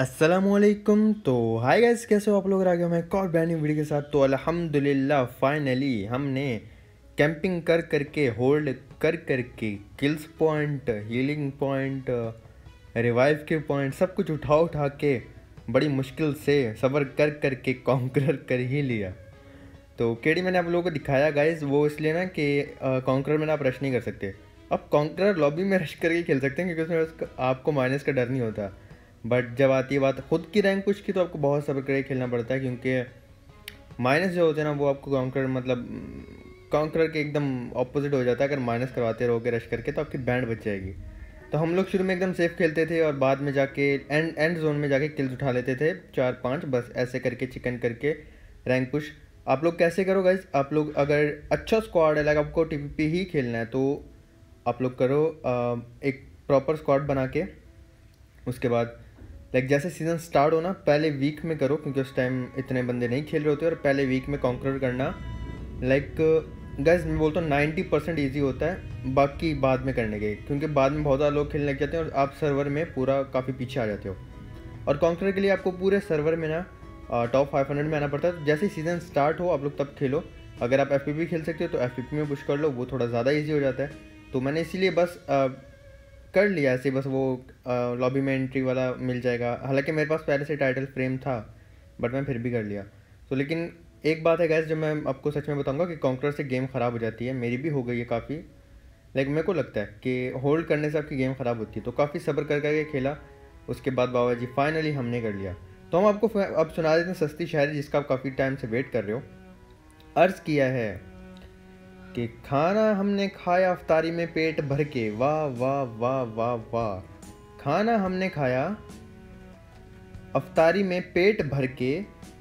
अस्सलामुअलैकुम। तो hi guys, कैसे हो आप लोग? आ गए मैं एक और ब्रांड न्यू वीडियो के साथ। तो अल्हम्दुलिल्लाह फाइनली हमने कैंपिंग कर करके, होल्ड कर करके, kills point, healing point, revive के पॉइंट, सब कुछ उठा के बड़ी मुश्किल से सब्र कर करके कॉन्करर कर ही लिया। तो केडी मैंने आप लोगों को दिखाया गाइस, वो इसलिए ना कि कॉन्करर में ना आप रश नहीं कर सकते। अब कॉन्करर लॉबी में रश करके खेल सकते हैं क्योंकि उसमें आपको माइनस का डर नहीं होता। बट जब आती है बात खुद की रैंक पुश की तो आपको बहुत सब्र करके खेलना पड़ता है, क्योंकि माइनस जो होते हैं ना वो आपको काउंटर के एकदम ऑपोजिट हो जाता है। अगर माइनस करवाते रहोगे रश करके तो आपकी बैंड बच जाएगी। तो हम लोग शुरू में एकदम सेफ खेलते थे और बाद में जाके एंड जोन में जाके किल्स उठा लेते थे 4-5, बस ऐसे करके चिकन करके रैंक पुश। आप लोग कैसे करो गाइज? आप लोग अगर अच्छा स्क्वाड है, लाइक आपको टीपीपी ही खेलना है, तो आप लोग करो एक प्रॉपर स्क्वाड बना के। उसके बाद लाइक जैसे सीज़न स्टार्ट हो ना, पहले वीक में करो क्योंकि उस टाइम इतने बंदे नहीं खेल रहे होते। और पहले वीक में कॉन्करर करना लाइक गाइस मैं बोलता हूँ 90% ईजी होता है, बाकी बाद में करने के, क्योंकि बाद में बहुत ज़्यादा लोग खेलने लग जाते हैं और आप सर्वर में पूरा काफ़ी पीछे आ जाते हो। और कॉन्करर के लिए आपको पूरे सर्वर में ना टॉप 500 में आना पड़ता है। तो जैसे सीज़न स्टार्ट हो आप लोग तब खेलो। अगर आप एफ खेल सकते हो तो एफ में पुश कर लो, वो थोड़ा ज़्यादा ईजी हो जाता है। तो मैंने इसीलिए बस कर लिया ऐसे, बस वो लॉबी में एंट्री वाला मिल जाएगा। हालांकि मेरे पास पहले से टाइटल फ्रेम था, बट मैं फिर भी कर लिया। तो लेकिन एक बात है गैस जो मैं आपको सच में बताऊंगा कि कॉन्करर से गेम ख़राब हो जाती है। मेरी भी हो गई है काफ़ी। लाइक मेरे को लगता है कि होल्ड करने से आपकी गेम ख़राब होती है। तो काफ़ी सब्र कर करके खेला। उसके बाद बाबा जी फाइनली हमने कर लिया। तो हम आपको अब सुना देते हैं सस्ती शायरी, जिसका आप काफ़ी टाइम से वेट कर रहे हो। अर्ज़ किया है कि खाना हमने खाया अफ्तारी में पेट भर के, वाह वाह वाह वाह वाह। खाना हमने खाया अफ्तारी में पेट भर के,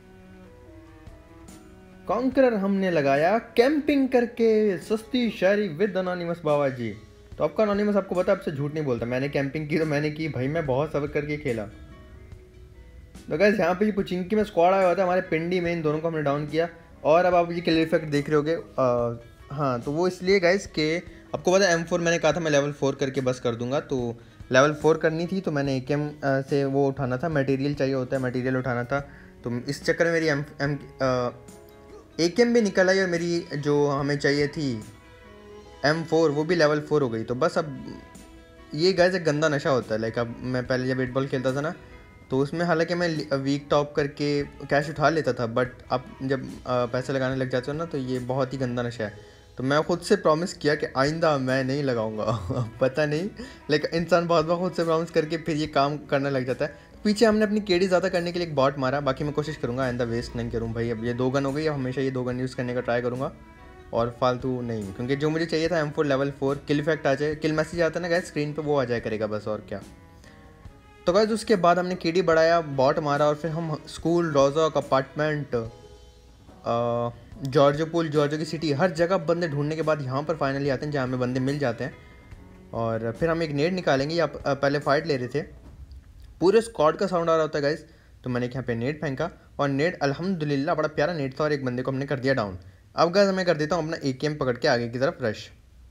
कॉन्करर हमने लगाया कैंपिंग करके। सस्ती शायरी विद अनोनिमस बाबा जी। तो आपका अनोनिमस आपको पता, आपसे झूठ नहीं बोलता। मैंने कैंपिंग की तो मैंने की भाई, मैं बहुत सब्र करके खेला। तो गाइस यहाँ पे पुचिंकी में स्क्वाड आया हुआ था हमारे पिंडी में, इन दोनों को हमने डाउन किया। और अब आप ये किल इफेक्ट देख रहे होगे। हाँ, तो वो इसलिए गाइस कि आपको पता है M4 मैंने कहा था मैं लेवल 4 करके बस कर दूंगा। तो लेवल 4 करनी थी तो मैंने AKM से वो उठाना था, मटेरियल चाहिए होता है, मटेरियल उठाना था। तो इस चक्कर में मेरी AKM भी निकल आई और मेरी जो हमें चाहिए थी M4 वो भी लेवल 4 हो गई। तो बस अब ये गाइस एक गंदा नशा होता है। लाइक अब मैं पहले जब 8 बॉल खेलता था ना, तो उसमें हालांकि मैं वीक टॉप करके कैश उठा लेता था, बट अब जब पैसे लगाने लग जाते हो ना तो ये बहुत ही गंदा नशा है। तो मैं खुद से प्रॉमिस किया कि आइंदा मैं नहीं लगाऊंगा। पता नहीं, लेकिन इंसान बहुत बार खुद से प्रॉमिस करके फिर ये काम करने लग जाता है। पीछे हमने अपनी केडी ज़्यादा करने के लिए एक बॉट मारा। बाकी मैं कोशिश करूँगा आइंदा वेस्ट नहीं करूँ भाई। अब ये 2 गन हो गई, अब हमेशा ये 2 गन यूज़ करने का ट्राई करूँगा और फालतू नहीं, क्योंकि जो मुझे चाहिए था M4 लेवल 4 किल इफेक्ट आ जाए, किल मैसेज आता है ना गाइस स्क्रीन पे, वो आ जाए करेगा बस, और क्या। तो गाइस उसके बाद हमने केडी बढ़ाया, बॉट मारा, और फिर हम school, Rozhok, apartment, Georgopol, जॉर्जो की सिटी, हर जगह बंदे ढूंढने के बाद यहाँ पर फाइनली आते हैं जहाँ हमें बंदे मिल जाते हैं। और फिर हम एक नेड निकालेंगे। या पहले फाइट ले रहे थे, पूरे स्क्वाड का साउंड आ रहा होता है गाइस। तो मैंने यहाँ पे नेड फेंका और नेड अल्हम्दुलिल्लाह बड़ा प्यारा नेड था और एक बंदे को हमने कर दिया डाउन। अब गाइस मैं कर देता हूँ अपना AKM पकड़ के आगे की तरफ रश।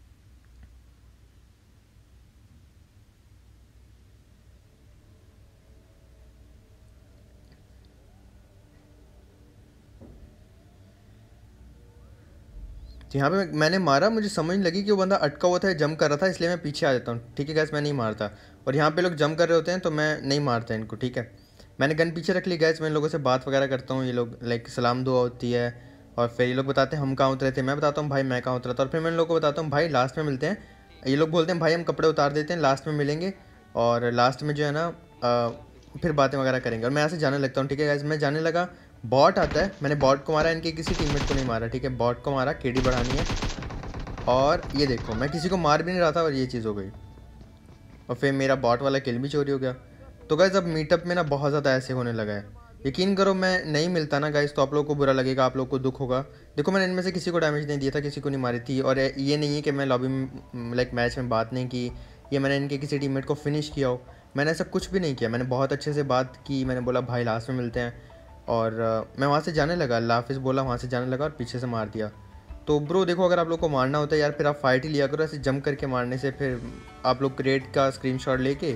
तो यहाँ पे मैंने मारा, मुझे समझ लगी कि वो बंदा अटका हुआ था, जंप कर रहा था, इसलिए मैं पीछे आ जाता हूँ। ठीक है गैस, मैं नहीं मारता। और यहाँ पे लोग जंप कर रहे होते हैं तो मैं नहीं मारता इनको। ठीक है, मैंने गन पीछे रख ली गैस। मैं इन लोगों से बात वगैरह करता हूँ, ये लोग लाइक सलाम दुआ होती है। और फिर ये लोग बताते हैं हम कहाँ उतरे थे, मैं बताता हूँ भाई मैं कहाँ उतरा था। और फिर मैं इन लोगों को बताता हूँ भाई लास्ट में मिलते हैं। ये लोग बोलते हैं भाई हम कपड़े उतार देते हैं, लास्ट में मिलेंगे और लास्ट में जो है ना फिर बातें वगैरह करेंगे। और मैं यहाँ से जाने लगता हूँ। ठीक है गैस, मैं जाने लगा, बॉट आता है, मैंने बॉट को मारा, इनके किसी टीममेट को नहीं मारा। ठीक है, बॉट को मारा, केडी बढ़ानी है। और ये देखो मैं किसी को मार भी नहीं रहा था और ये चीज़ हो गई। और फिर मेरा बॉट वाला किल भी चोरी हो गया। तो गाइस अब मीटअप में ना बहुत ज़्यादा ऐसे होने लगा है। यकीन करो मैं नहीं मिलता ना गाइस तो आप लोगों को बुरा लगेगा, आप लोगों को दुख होगा। देखो मैंने इनमें से किसी को डैमेज नहीं दिया था, किसी को नहीं मारी थी। और ये नहीं है कि मैं लॉबी में लाइक मैच में बात नहीं की या मैंने इनके किसी टीममेट को फिनिश किया हो। मैंने ऐसा कुछ भी नहीं किया। मैंने बहुत अच्छे से बात की, मैंने बोला भाई लास्ट में मिलते हैं। और मैं वहाँ से जाने लगा, अल्लाह हाफिज़ बोला, वहाँ से जाने लगा और पीछे से मार दिया। तो ब्रो देखो, अगर आप लोग को मारना होता है यार फिर आप फाइट ही लिया करो। ऐसे जंप करके मारने से फिर आप लोग क्रेट का स्क्रीनशॉट लेके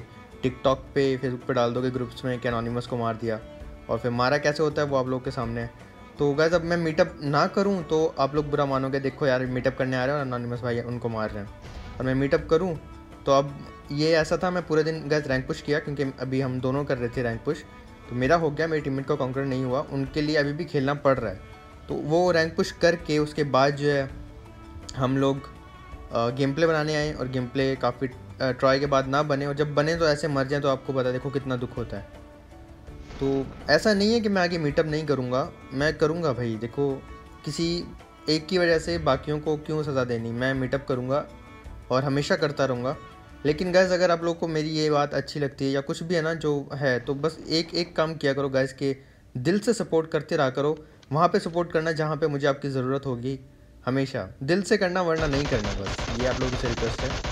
टिकटॉक पे फेसबुक पे डाल दोगे ग्रुप्स में कि एनोनिमस को मार दिया, और फिर मारा कैसे होता है वो आप लोग के सामने है। तो गाइस अब मैं मीटअप ना करूं तो आप लोग बुरा मानोगे, देखो यार मीटअप करने आ रहे हो और एनोनिमस भाई उनको मार रहे हैं, और मैं मीटअप करूं तो अब ये ऐसा था, मैं पूरे दिन गाइस रैंक पुश किया क्योंकि अभी हम दोनों कर रहे थे रैंक पुश, तो मेरा हो गया, मेरी टीममेट का कॉन्कर नहीं हुआ, उनके लिए अभी भी खेलना पड़ रहा है। तो वो रैंक पुश करके उसके बाद जो है हम लोग गेम प्ले बनाने आए, और गेम प्ले काफ़ी ट्राई के बाद ना बने, और जब बने तो ऐसे मर जाए तो आपको पता देखो कितना दुख होता है। तो ऐसा नहीं है कि मैं आगे मीटअप नहीं करूँगा, मैं करूँगा भाई, देखो किसी एक की वजह से बाकियों को क्यों सज़ा देनी, मैं मीटअप करूँगा और हमेशा करता रहूँगा। लेकिन गैस अगर आप लोग को मेरी ये बात अच्छी लगती है या कुछ भी है ना जो है, तो बस एक एक काम किया करो गैस के दिल से सपोर्ट करते रहा करो, वहाँ पे सपोर्ट करना जहाँ पे मुझे आपकी ज़रूरत होगी, हमेशा दिल से करना वरना नहीं करना, बस ये आप लोगों से रिक्वेस्ट है।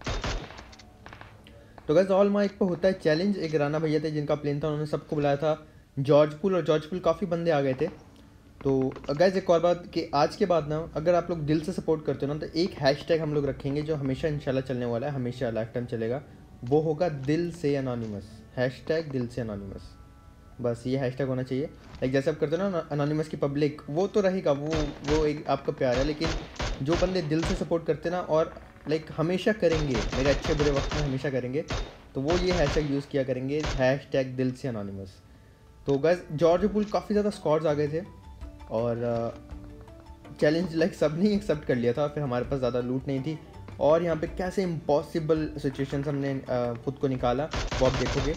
तो गैस ऑल माइक पे होता है चैलेंज, एक राना भैया थे जिनका प्लेन था, उन्होंने सबको बुलाया था जॉर्जपुल, और जॉर्जपुल काफ़ी बंदे आ गए थे। तो गैस एक और बात कि आज के बाद ना अगर आप लोग दिल से सपोर्ट करते हो ना, तो एक हैशटैग हम लोग रखेंगे जो हमेशा इंशाल्लाह चलने वाला है, हमेशा लाइफ टाइम चलेगा, वो होगा दिल से एनोनिमस, हैशटैग दिल से एनोनिमस। बस ये हैशटैग होना चाहिए। लाइक जैसे आप करते हो ना एनोनिमस की पब्लिक, वो तो रहेगा, वो एक आपका प्यार है, लेकिन जो बंदे दिल से सपोर्ट करते ना और लाइक हमेशा करेंगे, मेरे अच्छे बुरे वक्त में हमेशा करेंगे, तो वो ये हैशटैग यूज़ किया करेंगे, हैशटैग दिल से एनोनिमस। तो गैस जॉर्ज पुल काफ़ी ज़्यादा स्क्वाड्स आ गए थे, और चैलेंज लाइक सब ने एक्सेप्ट कर लिया था, फिर हमारे पास ज़्यादा लूट नहीं थी, और यहाँ पे कैसे इम्पॉसिबल सिचुएशन हमने खुद को निकाला वो आप देखोगे।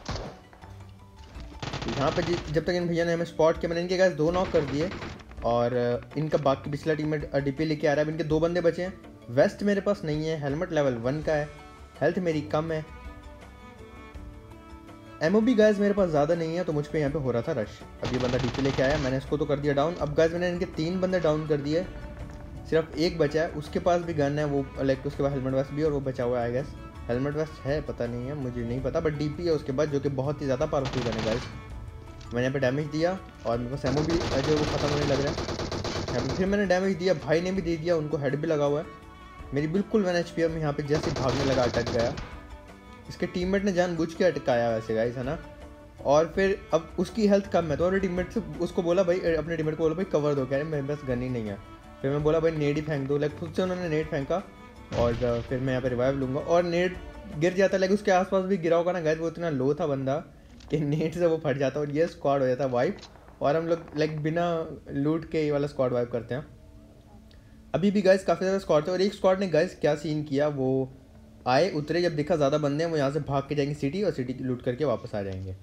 यहाँ पे जब तक इन भैया ने हमें स्पॉट किया, मैंने इनके गैस 2 नॉक कर दिए, और इनका बाकी पिछला टीम में डीपी लेके आ रहा है। अब इनके 2 बंदे बचे हैं, वेस्ट मेरे पास नहीं है, हेलमेट लेवल 1 का है, हेल्थ मेरी कम है, एमओबी गाइस मेरे पास ज़्यादा नहीं है, तो मुझ पे यहाँ पे हो रहा था रश। अब ये बंदा डीपी लेके आया, मैंने इसको तो कर दिया डाउन। अब गाइस मैंने इनके 3 बंदे डाउन कर दिए, सिर्फ एक बचा है, उसके पास भी गन है, वो लाइक उसके पास हेलमेट वेस्ट भी, और वो बचा हुआ है आई गेस, हेलमेट वेस्ट है पता नहीं है, मुझे नहीं पता, बट डीपी है उसके बाद, जो कि बहुत ही ज़्यादा पावरफुल गन है गाइस। मैंने यहाँ पे डैमेज दिया, और मेरे पास एमओ भी जो वो खत्म होने लग रहा है, यहाँ पे फिर मैंने डैमेज दिया, भाई ने भी दे दिया, उनको हेड भी लगा हुआ है, मेरी बिल्कुल 1 HP है, मैं यहाँ पे जैसे भागने लगा अटक गया, इसके टीममेट ने जानबूझ के अटकाया वैसे गाइस, है ना। और फिर अब उसकी हेल्थ कम है, तो और टीममेट से उसको बोला भाई, अपने टीममेट को बोला भाई कवर दो, कह रहे मेरे पास गन ही नहीं है, फिर मैं बोला भाई नेड ही फेंक दो, लाइक खुद से उन्होंने नेड फेंका, और फिर मैं यहाँ पे रिवाइव लूँगा, और नेड गिर जाता, लाइक उसके आसपास भी गिरा होगा ना गाइस, वो इतना लो था बंदा कि नेट से वो फट जाता, और ये स्क्वाड हो जाता वाइप, और हम लोग लाइक बिना लूट के ये वाला स्क्वाड वाइप करते हैं। अभी भी गाइस काफ़ी ज़्यादा स्क्वाड थे, और एक स्क्वाड ने गाइस क्या सीन किया, वो आए उतरे, जब देखा ज़्यादा बंदे हैं वो यहाँ से भाग के जाएंगे सिटी, और सिटी लूट करके वापस आ जाएंगे।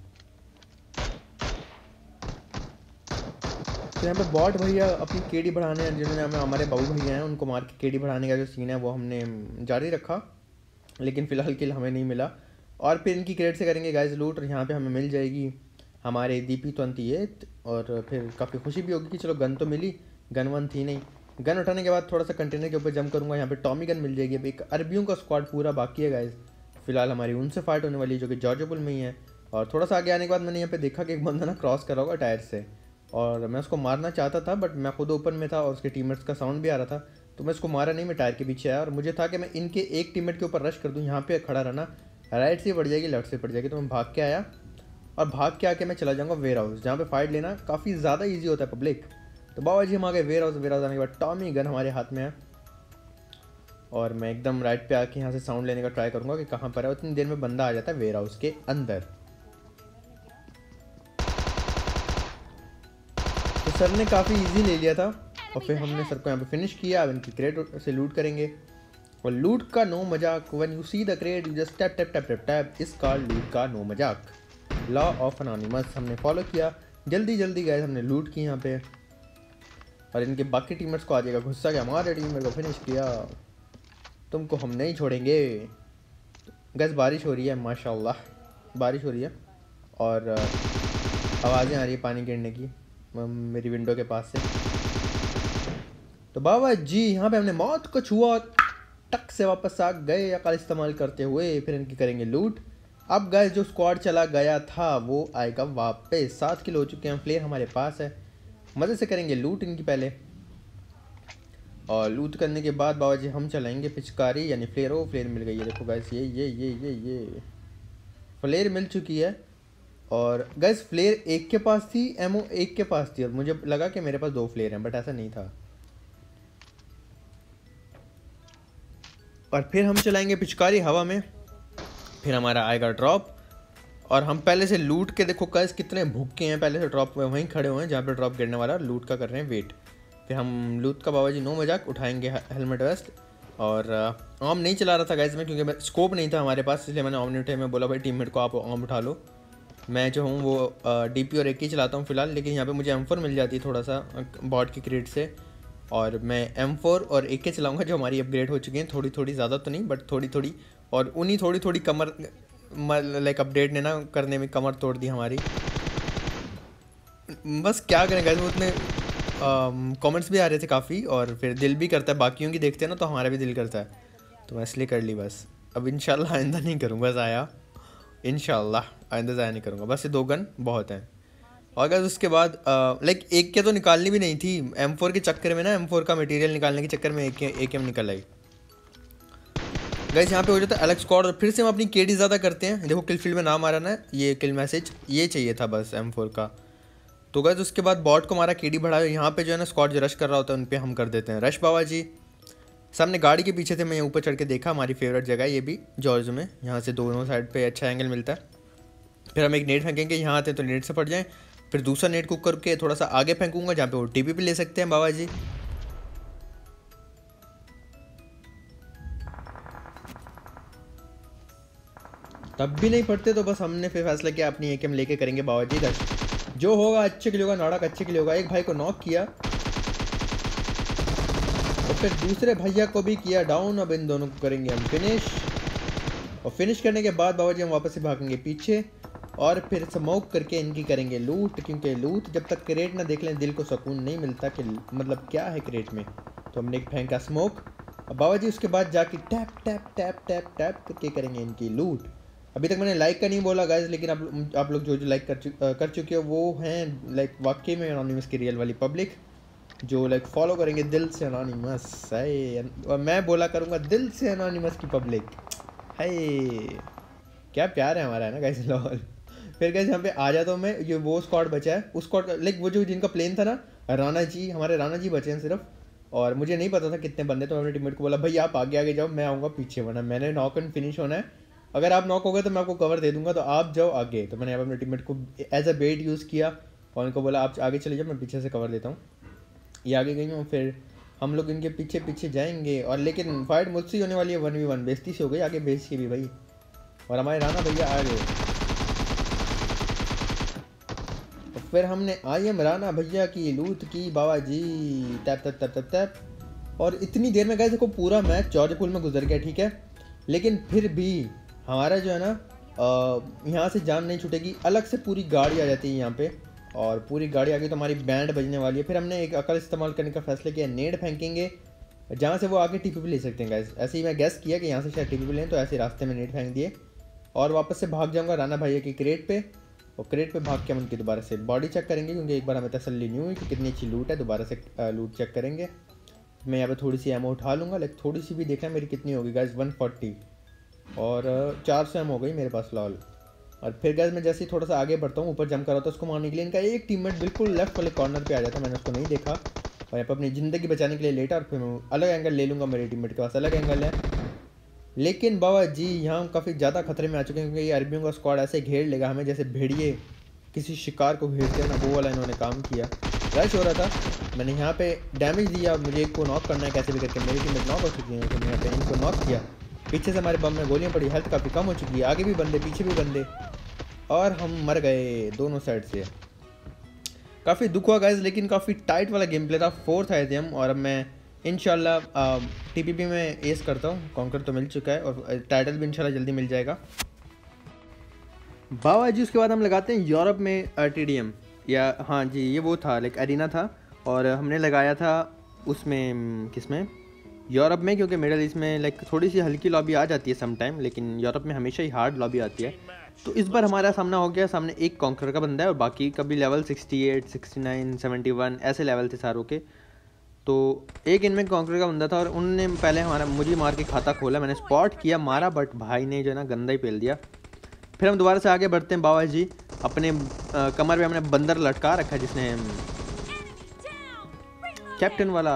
तो यहाँ पे बॉट भैया अपनी केडी बढ़ाने हैं, जिन्होंने हमारे बाबू भैया हैं उनको मार के केडी बढ़ाने का जो सीन है वो हमने जारी रखा, लेकिन फ़िलहाल किल हमें नहीं मिला, और फिर इनकी क्रेड से करेंगे गाइस लूट, और यहाँ पे हमें मिल जाएगी हमारे DP28, और फिर काफ़ी खुशी भी होगी कि चलो गन तो मिली, गन वन थी नहीं। गन उठाने के बाद थोड़ा सा कंटेनर के ऊपर जंप करूँगा, यहाँ पे टॉमी गन मिल जाएगी। अब एक अरबियों का स्क्वाड पूरा बाकी है गाइस, फिलहाल हमारी उनसे फाइट होने वाली है जो कि जॉर्जपुल में ही है। और थोड़ा सा आगे आने के बाद मैंने यहाँ पे देखा कि एक बंदा ना क्रॉस कर रहा होगा टायर से, और मैं उसको मारना चाहता था, बट मैं खुद ओपन में था और उसके टीममेट्स का साउंड भी आ रहा था, तो मैं उसको मारा नहीं, मैं टायर के पीछे आया, और मुझे था कि मैं इनके एक टीममेट के ऊपर रश कर दूँ, यहाँ पे खड़ा रहना, राइट से पड़ जाएगी लेफ्ट से पड़ जाएगी, तो मैं भाग के आया, और भाग के आके मैं चला जाऊँगा वेयर हाउस, जहाँ पे फाइट लेना काफ़ी ज़्यादा ईजी होता है पब्लिक। तो बाबा जी हम आ गए वेयर हाउस, वेयर हाउस आने के बाद टॉमी गन हमारे हाथ में है, और मैं एकदम राइट पे आके यहाँ से साउंड लेने का ट्राई करूँगा कि कहाँ पर है, उतनी देर में बंदा आ जाता है वेयर हाउस के अंदर। तो सर ने काफ़ी इजी ले लिया था, और फिर हमने सर को यहाँ पे फिनिश किया। अब इनकी क्रेट से लूट करेंगे, और लूट का नो मजाक, when you see the crate you just tap tap tap tap tap, is called लूट का नो मजाक, लॉ ऑफ एनोनिमस हमने फॉलो किया। जल्दी जल्दी गए हमने लूट की यहाँ पे, और इनके बाकी टीममेट्स को आ जाएगा गुस्सा कि हमारे टीममेट को फिनिश किया, तुमको हम नहीं छोड़ेंगे। गैस बारिश हो रही है, माशाल्लाह बारिश हो रही है, और आवाज़ें आ रही है पानी गिरने की मेरी विंडो के पास से। तो बाबा जी यहाँ पे हमने मौत को छुआ, टक से वापस आ गए अकल इस्तेमाल करते हुए, फिर इनकी करेंगे लूट। अब गाइस जो स्क्वाड चला गया था वो आएगा वापस, 7 किलो हो चुके हैं, फ्लेयर हमारे पास है, मज़े से करेंगे लूट इनकी पहले, और लूट करने के बाद बाबा जी हम चलाएंगे पिचकारी यानी फ्लेयर। ओ फ्लेयर मिल गई है, देखो गाइस ये फ्लेयर मिल चुकी है। और गैस फ्लेयर एक के पास थी, एमओ एक के पास थी, और मुझे लगा कि मेरे पास 2 फ्लेयर हैं, बट ऐसा नहीं था। और फिर हम चलाएंगे पिचकारी हवा में, फिर हमारा आएगा ड्रॉप। और हम पहले से लूट के, देखो गैस कितने भूखे हैं, पहले से ड्रॉप में वहीं खड़े हुए हैं जहाँ पे ड्रॉप गिरने वाला, लूट का कर रहे हैं वेट। फिर हम लूट का बाबा जी नो मजाक उठाएंगे हेलमेट वेस्ट। और आर्म नहीं चला रहा था गैस में, क्योंकि स्कोप नहीं था हमारे पास, इसलिए मैंने आर्म नहीं उठाया। मैं बोला भाई टीममेट को आप आर्म उठा लो, मैं जो हूँ वो डीपी और एक ही चलाता हूँ फिलहाल। लेकिन यहाँ पे मुझे M4 मिल जाती है थोड़ा सा बॉट की क्रेट से, और मैं M4 और एक के चलाऊँगा जो हमारी अपग्रेड हो चुकी हैं थोड़ी थोड़ी, ज़्यादा तो नहीं बट थोड़ी थोड़ी। और उन्हीं थोड़ी थोड़ी कमर लाइक अपडेट ने ना करने में कमर तोड़ दी हमारी। बस क्या करें गाइस, उतने कमेंट्स भी आ रहे थे काफ़ी, और फिर दिल भी करता है, बाकियों की देखते हैं ना तो हमारा भी दिल करता है, तो मैं इसलिए कर ली बस। अब इंशाल्लाह आइंदा नहीं करूँगा ज़ाया, इंशाल्लाह आइंदा ज़ाया नहीं करूँगा, बस ये 2 गन बहुत हैं। और गाइस उसके बाद लाइक एक के तो निकालनी भी नहीं थी, M4 के चक्कर में ना, M4 का मटेरियल निकालने के चक्कर में एक एम निकल आई। गाइस यहाँ पे हो जाता है अलग स्क्वाड, और फिर से हम अपनी केडी ज़्यादा करते हैं। देखो किल फील्ड में नाम आ रहा ना, ये किल मैसेज ये चाहिए था बस M4 का। तो गाइस उसके बाद बॉट को हमारा केडी बढ़ाया, यहाँ पे जो है ना स्क्वाड जो रश कर रहा होता है उन पे हम कर देते हैं रश। बाबा जी सामने गाड़ी के पीछे थे, मैं ऊपर चढ़ के देखा, हमारी फेवरेट जगह है ये भी जॉर्ज में, यहाँ से दोनों साइड पे अच्छा एंगल मिलता है। फिर हम एक नेट फेंकेंगे, यहाँ आते हैं तो नेट से फट जाएँ, फिर दूसरा नेट कुक करके थोड़ा सा आगे फेंकूंगा जहाँ पे वो टीपी पे ले सकते हैं बाबा जी। तब भी नहीं पड़ते, तो बस हमने फिर फैसला किया अपनी एकेएम लेके करेंगे बाबा जी दर्श, जो होगा अच्छे के लिए होगा, नाटक अच्छे के लिए होगा। एक भाई को नॉक किया और फिर दूसरे भैया को भी किया डाउन। अब इन दोनों को करेंगे हम फिनिश, और फिनिश करने के बाद बाबा जी हम वापस से भागेंगे पीछे, और फिर स्मोक करके इनकी करेंगे लूट, क्योंकि लूट जब तक क्रेट ना देख लें दिल को सुकून नहीं मिलता कि मतलब क्या है क्रेट में। तो हमने एक फेंका स्मोक, और बाबा जी उसके बाद जाके tap tap tap tap tap करके करेंगे इनकी लूट। अभी तक मैंने लाइक का नहीं बोला गाइस, लेकिन आप लोग जो लाइक कर चुके हो वो हैं लाइक वाकई में एनोनिमस की रियल वाली पब्लिक, जो लाइक फॉलो करेंगे दिल से एनोनिमस है, और मैं बोला करूँगा दिल से एनोनिमस की पब्लिक है। क्या प्यार है हमारा, है ना गाइस लॉल। फिर गाइस यहाँ पे आ जाता हूँ मैं, ये वो स्क्वाड बचा है, उस स्क्वाड लाइक वो जो जिनका प्लेन था ना, राणा जी, हमारे राणा जी बचे हैं सिर्फ। और मुझे नहीं पता था कितने बंदे, तो अपने टीममेट को बोला भाई आप आगे आगे जाओ, मैं आऊँगा पीछे, वरना मैंने नॉक एंड फिनिश होना है, अगर आप नॉक हो गए तो मैं आपको कवर दे दूंगा, तो आप जाओ आगे। तो मैंने यहाँ अपने टीममेट को एज अ बेट यूज़ किया और उनको बोला आप आगे चले जाओ, मैं पीछे से कवर देता हूँ। ये आगे गई हूँ, फिर हम लोग इनके पीछे पीछे जाएंगे, और लेकिन फाइट मुझसे ही होने वाली है 1v1, बेइज्जती से हो गई आगे बेच की भी भाई, और हमारे राणा भैया आ गए। तो फिर हमने IM राणा भैया की लूट की बाबा जी, tap tap tap tap tap. और इतनी देर में गए देखो पूरा मैच जॉर्ज पुल में गुजर गया, ठीक है, लेकिन फिर भी हमारा जो है ना यहाँ से जान नहीं छूटेगी, अलग से पूरी गाड़ी आ जाती है यहाँ पे, और पूरी गाड़ी आ गई तो हमारी बैंड बजने वाली है। फिर हमने एक अकल इस्तेमाल करने का फैसला किया, नेड फेंकेंगे जहाँ से वो आगे टीपी पे ले सकते हैं गैस। ऐसे ही मैं गैस किया कि यहाँ से शायद टीपी पे लें, तो ऐसे रास्ते में नेड फेंक दिए, और वापस से भाग जाऊँगा राणा भैया की क्रेट पे, और क्रेट पे भाग के हम उनकी दोबारा से बॉडी चेक करेंगे, क्योंकि एक बार हमें तसल्ली नहीं हुई कि कितनी अच्छी लूट है, दोबारा से लूट चेक करेंगे। मैं यहाँ पे थोड़ी सी एमओ उठा लूँगा, लाइक थोड़ी सी भी देखना मेरी कितनी होगी गैस, 140, और 400 एम हो गई मेरे पास लॉल। और फिर गैस मैं जैसे ही थोड़ा सा आगे बढ़ता हूँ, ऊपर जंप कर रहा था उसको मारने के लिए, इनका एक टीममेट बिल्कुल लेफ्ट वाले कॉर्नर पे आ जाता, मैंने उसको नहीं देखा, और यहाँ पर अपनी ज़िंदगी बचाने के लिए लेटा, और फिर मैं अलग एंगल ले लूँगा, मेरे टीममेट के पास अलग एंगल है। लेकिन बाबा जी यहाँ हम काफ़ी ज़्यादा खतरे में आ चुके हैं, क्योंकि ये अरबियों का स्क्वाड ऐसे घेर लेगा हमें जैसे भेड़िए किसी शिकार को घेरते हैं ना, वो वाला इन्होंने काम किया। रश हो रहा था, मैंने यहाँ पे डैमेज दिया, मुझे एक को नॉक करना है कैसे भी करके, मेरी टीममेट नॉक हो चुकी है, तो मैं यहाँ पे इनको नॉक किया, पीछे से हमारे बम में गोलियां पड़ी, हेल्थ काफ़ी कम हो चुकी है, आगे भी बंदे पीछे भी बंदे, और हम मर गए दोनों साइड से। काफ़ी दुख हुआ गाइस, लेकिन काफ़ी टाइट वाला गेम प्ले था, 4th आए थे हम, और अब मैं इंशाल्लाह टीपीपी में एस करता हूँ, कॉन्कर तो मिल चुका है, और टाइटल भी इंशाल्लाह जल्दी मिल जाएगा बाबा जी। उसके बाद हम लगाते हैं यूरोप में TDM, या हाँ जी ये वो था लाइक एरिना था, और हमने लगाया था उसमें किसमें, यूरोप में, क्योंकि मिडल ईस्ट में लाइक थोड़ी सी हल्की लॉबी आ जाती है सम टाइम, लेकिन यूरोप में हमेशा ही हार्ड लॉबी आती है। तो इस बार हमारा सामना हो गया, सामने एक कॉन्कर का बंदा है, और बाकी का भी लेवल 68, 69, 71 ऐसे लेवल थे सारों के। तो एक इनमें कॉन्कर का बंदा था, और उनने पहले मुझे मार के खाता खोला, मैंने स्पॉट किया, मारा, बट भाई ने जो है ना गंदा ही पेल दिया। फिर हम दोबारा से आगे बढ़ते हैं। बाबा जी अपने कमर पे हमने बंदर लटका रखा है जिसने कैप्टन वाला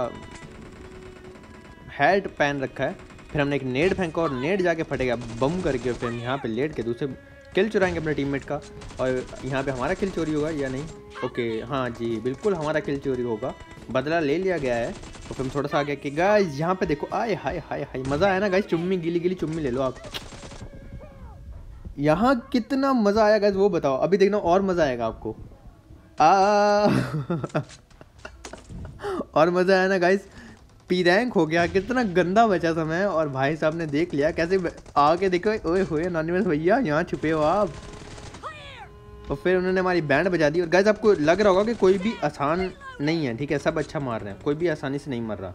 हैट पहन रखा है। फिर हमने एक नेड फेंका और नेड जाके फटेगा बम करके, और फिर हम यहाँ पे लेट के दूसरे किल चुराएंगे अपने टीममेट का। और यहाँ पे हमारा किल चोरी होगा या नहीं? ओके हाँ जी बिल्कुल हमारा किल चोरी होगा, बदला ले लिया गया है। तो फिर हम थोड़ा सा आगे कि गाइस यहाँ पे देखो, आए हाय हाय हाय मज़ा आया ना गाइस। चुम्मी गीली गीली चुम्मी ले लो आप। यहाँ कितना मज़ा आया गाइस वो बताओ, अभी देखना और मज़ा आएगा आपको। और मज़ा आया ना गाइस। पी रैंक हो गया, कितना गंदा बचा था मैं, और भाई साहब ने देख लिया कैसे आके देखो, ओए होए एनोनिमस भैया यहाँ छुपे हो आप। और फिर उन्होंने हमारी बैंड बजा दी। और गाइस आपको लग रहा होगा कि कोई भी आसान नहीं है, ठीक है, सब अच्छा मार रहे हैं, कोई भी आसानी से नहीं मर रहा।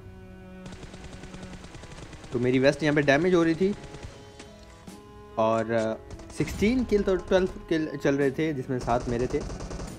तो मेरी वेस्ट यहाँ पे डैमेज हो रही थी और 16 किल तो 12 किल चल रहे थे जिसमें 7 मेरे थे।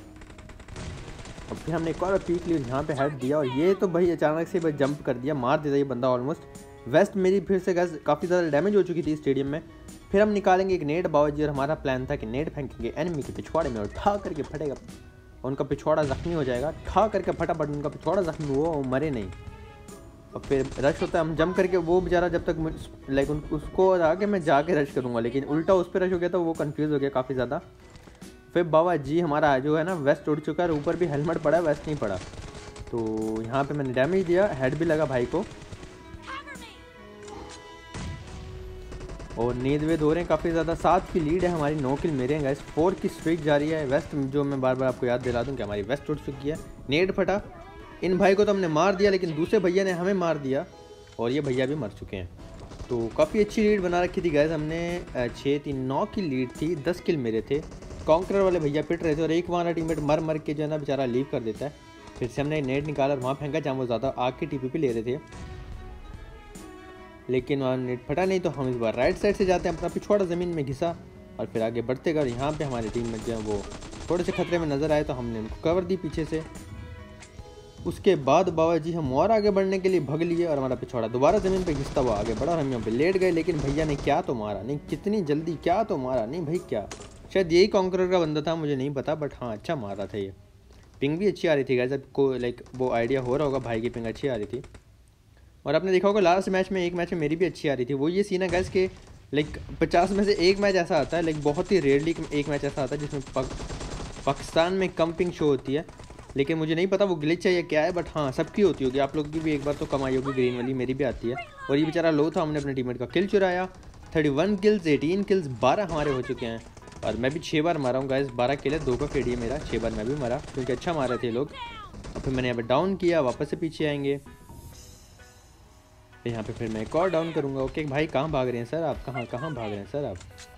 और फिर हमने एक और पीक ली, यहाँ पे हेड दिया, और ये तो भाई अचानक से जंप कर दिया, मार देता ये बंदा ऑलमोस्ट। वेस्ट मेरी फिर से गैस काफ़ी ज़्यादा डैमेज हो चुकी थी स्टेडियम में। फिर हम निकालेंगे एक नेट बावजी, और हमारा प्लान था कि नेट फेंकेंगे एनिमी के पिछवाड़े में और ठा करके फटेगा, उनका पिछवाड़ा ज़ख्मी हो जाएगा। ठा करके फटाफट उनका पिछवाड़ा ज़ख्मी हुआ, वो मरे नहीं। और फिर रश होता है, हम जंप करके, वो बेचारा जब तक लाइक उसको आके मैं जाके रश करूँगा, लेकिन उल्टा उस पर रश हो गया तो वो कंफ्यूज हो गया काफ़ी ज़्यादा। फिर बाबा जी हमारा जो है ना वेस्ट उड़ चुका है, ऊपर भी हेलमेट पड़ा है, वेस्ट नहीं पड़ा। तो यहाँ पे मैंने डैमेज दिया, हेड भी लगा भाई को, और नींद वेद हो रहे हैं काफ़ी ज़्यादा। 7 की लीड है हमारी, 9 किल मेरे हैं गाइस, 4 की स्ट्रीक जारी है। वेस्ट जो मैं बार बार आपको याद दिला दूँ कि हमारी वेस्ट उड़ चुकी है, नेड फटा। इन भाई को तो हमने मार दिया, लेकिन दूसरे भैया ने हमें मार दिया, और ये भैया भी मर चुके हैं। तो काफ़ी अच्छी लीड बना रखी थी गाइस हमने, 6-3-9 की लीड थी, 10 किल मेरे थे। कॉन्करर वाले भैया पिट रहे थे, और एक हमारा टीममेट मर मर के जो है ना बेचारा लीव कर देता है। फिर से हमने नेट निकाला और वहाँ फेंका जहाँ वो ज़्यादा आग की टीपीपी ले रहे थे, लेकिन वहाँ नेट फटा नहीं। तो हम इस बार राइट साइड से जाते हैं, अपना पिछवाड़ा ज़मीन में घिसा और फिर आगे बढ़ते गए। यहाँ पे हमारी टीम में जो है वो थोड़े से खतरे में नज़र आए, तो हमने उनको कवर दी पीछे से। उसके बाद बाबा जी हम और आगे बढ़ने के लिए भग लिए, और हमारा पिछवाड़ा दोबारा ज़मीन पे घिसता हुआ आगे बढ़ा, और हम यहाँ पे लेट गए। लेकिन भैया ने क्या तो मारा नहीं, कितनी जल्दी क्या तो मारा नहीं भाई, क्या शायद यही कॉन्करर का बंदा था, मुझे नहीं पता, बट हाँ अच्छा मार रहा था ये। पिंग भी अच्छी आ रही थी गाइस, आपको लाइक वो आइडिया हो रहा होगा, भाई की पिंग अच्छी आ रही थी। और आपने देखा होगा लास्ट मैच में, एक मैच में मेरी भी अच्छी आ रही थी। वो ये सीन है गाइस के लाइक 50 में से एक मैच ऐसा आता है, लाइक बहुत ही रेयरली एक मैच ऐसा आता है जिसमें पाकिस्तान में कम पिंग शो होती है। लेकिन मुझे नहीं पता वो ग्लिच है या क्या है, बट हाँ सबकी होती होगी, आप लोग की भी एक बार तो कमाई होगी ग्रीन वाली, मेरी भी आती है। और ये बेचारा लो था, हमने अपने टीममेट का किल चुराया। 31 किल्स 18 किल्स 12 हमारे हो चुके हैं, और मैं भी 6 बार मारा हूँ गाइस। 12 किल है, 2 का फेडी है मेरा, 6 बार मैं भी मारा क्योंकि अच्छा मारे थे लोग। और फिर मैंने यहाँ पर डाउन किया, वापस से पीछे आएंगे, यहाँ पे फिर मैं एक और डाउन करूँगा। ओके भाई कहाँ भाग रहे हैं सर आप, कहाँ भाग रहे हैं सर आप।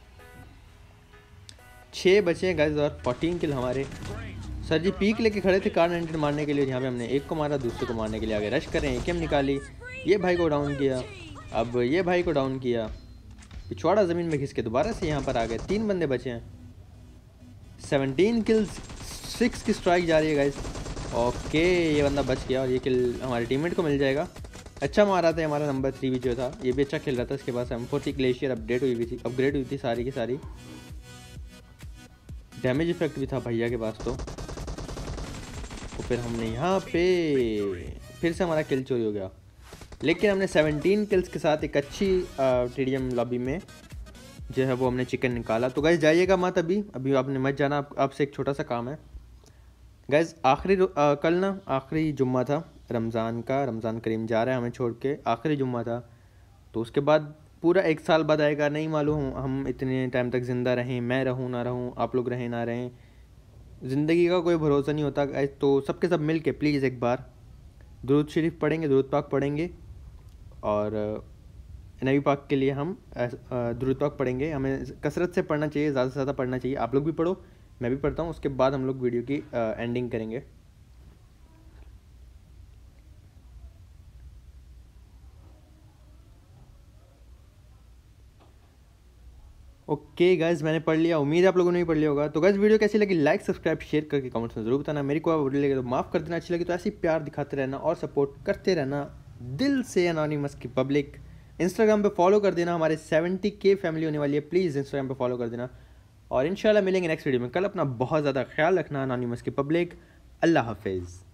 6 बचे हैं गाइस और 14 किल हमारे। सर जी पीक लेके खड़े थे कार 19 मारने के लिए, यहाँ पे हमने एक को मारा, दूसरे को मारने के लिए आगे रश करें, एकेएम निकाली, ये भाई को डाउन किया, अब ये भाई को डाउन किया, पिछवाड़ा ज़मीन में घिस के दोबारा से यहाँ पर आ गए। 3 बंदे बचे हैं, 17 किल्स, 6 की स्ट्राइक जा रही है गाइस। ओके ये बंदा बच गया, और ये किल हमारे टीममेट को मिल जाएगा। अच्छा मारा था हमारा नंबर 3 भी जो था, ये भी अच्छा खेल रहा था। इसके पास M40 ग्लेशियर अपडेट अपग्रेड हुई थी सारी की सारी, डैमेज इफेक्ट भी था भैया के पास। तो फिर हमने यहाँ पे फिर से हमारा किल चोरी हो गया, लेकिन हमने 17 किल्स के साथ एक अच्छी टीडीएम लॉबी में जो है वो हमने चिकन निकाला। तो गाइस जाइएगा मत, अभी आपने मत जाना, आपसे एक छोटा सा काम है गाइस। कल ना आखिरी जुम्मा था रमज़ान का, रमज़ान करीम जा रहा है हमें छोड़ के, आखिरी जुम्मा था। तो उसके बाद पूरा 1 साल बाद आएगा, नहीं मालूम हम इतने टाइम तक ज़िंदा रहें, मैं रहूँ ना रहूँ, आप लोग रहें ना रहें, ज़िंदगी का कोई भरोसा नहीं होता। तो सबके सब मिल के प्लीज़ एक बार दुरूद शरीफ पढ़ेंगे, दुरूद पाक पढ़ेंगे, और नबी पाक के लिए हम दुरूद पाक पढ़ेंगे। हमें कसरत से पढ़ना चाहिए, ज़्यादा से ज़्यादा पढ़ना चाहिए। आप लोग भी पढ़ो, मैं भी पढ़ता हूँ, उसके बाद हम लोग वीडियो की एंडिंग करेंगे। ओके गाइज मैंने पढ़ लिया, उम्मीद है आप लोगों ने भी पढ़ लिया होगा। तो गाइज वीडियो कैसी लगी लाइक सब्सक्राइब शेयर करके कमेंट्स में जरूर बताना। मेरी को वीडियो लगे तो माफ़ कर देना, अच्छी लगी तो ऐसे ही प्यार दिखाते रहना और सपोर्ट करते रहना दिल से। एनोनिमस की पब्लिक इंस्टाग्राम पे फॉलो कर देना, हमारे 70K फैमिली होने वाली है, प्लीज़ इंस्टाग्राम पे फॉलो कर देना। और इंशाल्लाह मिलेंगे नेक्स्ट वीडियो में कल। अपना बहुत ज़्यादा ख्याल रखना अनोनिमस की पब्लिक। अल्लाह हाफिज़।